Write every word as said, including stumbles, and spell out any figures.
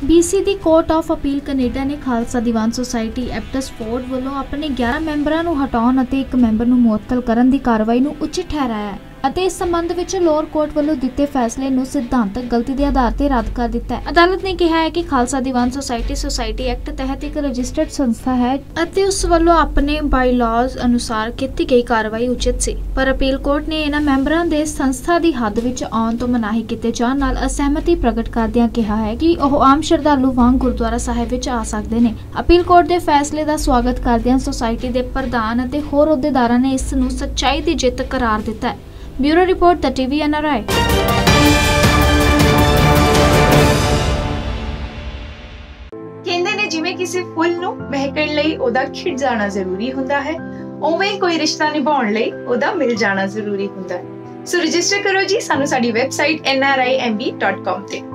BC दी court of appeal Canada ने खालसा दीवान society एब्बॉट्सफोर्ड ਵੱਲੋਂ ਆਪਣੇ ग्यारह ਮੈਂਬਰਾਂ ਨੂੰ ਹਟਾਉਣ ਅਤੇ ਇੱਕ ਮੈਂਬਰ ਨੂੰ ਮੁਅੱਤਲ ਕਰਨ ਦੀ ਕਾਰਵਾਈ ਨੂੰ ਉਚਿਤ ਠਹਿਰਾਇਆ ਹੈ ਅਤੇ ਇਸ ਸੰਬੰਧ ਵਿੱਚ ਲੋਅਰ ਕੋਰਟ ਵੱਲੋਂ ਦਿੱਤੇ ਫੈਸਲੇ ਨੂੰ ਸਿਧਾਂਤਕ ਗਲਤੀ ਦੇ ਆਧਾਰ ਤੇ ਰੱਦ ਕਰ ਦਿੱਤਾ ਹੈ। ਅਦਾਲਤ ਨੇ ਕਿਹਾ ਹੈ ਕਿ Khalsa Diwan society society act ਤਹਿਤ ਇੱਕ ਰਜਿਸਟਰਡ ਸੰਸਥਾ ਹੈ ਅਤੇ ਉਸ ਵੱਲੋਂ ਆਪਣੇ ਬਾਈਲਾਜ਼ ਅਨੁਸਾਰ ਕੀਤੀ ਗਈ ਕਾਰਵਾਈ ਉਚਿਤ ਸੀ, ਪਰ ਅਪੀਲ ਕੋਰਟ ਨੇ ਇਹਨਾਂ ਮੈਂਬਰਾਂ ਦੇ ਸੰਸਥਾ ਦੀ ਹੱਦ ਵਿੱਚ ਆਉਣ ਤੋਂ ਮਨਾਹੀ ਕੀਤੇ ਜਾਣ ਨਾਲ ਅਸਹਿਮਤੀ ਪ੍ਰਗਟ ਕਰਦਿਆਂ ਕਿਹਾ ਹੈ ਕਿ ਉਹ ਆਮ ਸ਼ਰਧਾਲੂ ਵਾਂਗ ਗੁਰਦੁਆਰਾ ਸਾਹਿਬ ਵਿੱਚ ਆ ਸਕਦੇ ਨੇ। ਅਪੀਲ ਕੋਰਟ ਦੇ ਫੈਸਲੇ ਦਾ ਸਵਾਗਤ ਕਰਦਿਆਂ ਸੁਸਾਇਟੀ ਦੇ ਪ੍ਰਧਾਨ ਅਤੇ ਹੋਰ ਅਹੁਦੇਦਾਰਾਂ ਨੇ ਇਸ ਨੂੰ ਸੱਚਾਈ ਦੀ ਜਿੱਤ ਕਰਾਰ ਦਿੱਤਾ ਹੈ। Bureau report the TV N R I. ਕਹਿੰਦੇ ਨੇ ਜਿਵੇਂ ਕਿਸੇ ਫੁੱਲ ਨੂੰ ਮਹਿਕਣ ਲਈ ਉਹਦਾ ਖਿੜ ਜਾਣਾ ਜ਼ਰੂਰੀ ਹੁੰਦਾ ਹੈ, ਉਵੇਂ ਕੋਈ ਰਿਸ਼ਤਾ ਨਿਭਾਉਣ ਲਈ ਉਹਦਾ ਮਿਲ ਜਾਣਾ ਜ਼ਰੂਰੀ ਹੁੰਦਾ ਹੈ। ਸੋ ਰਜਿਸਟਰ ਕਰੋ ਜੀ ਸਾਨੂੰ ਸਾਡੀ website N R I M B dot com ਤੇ।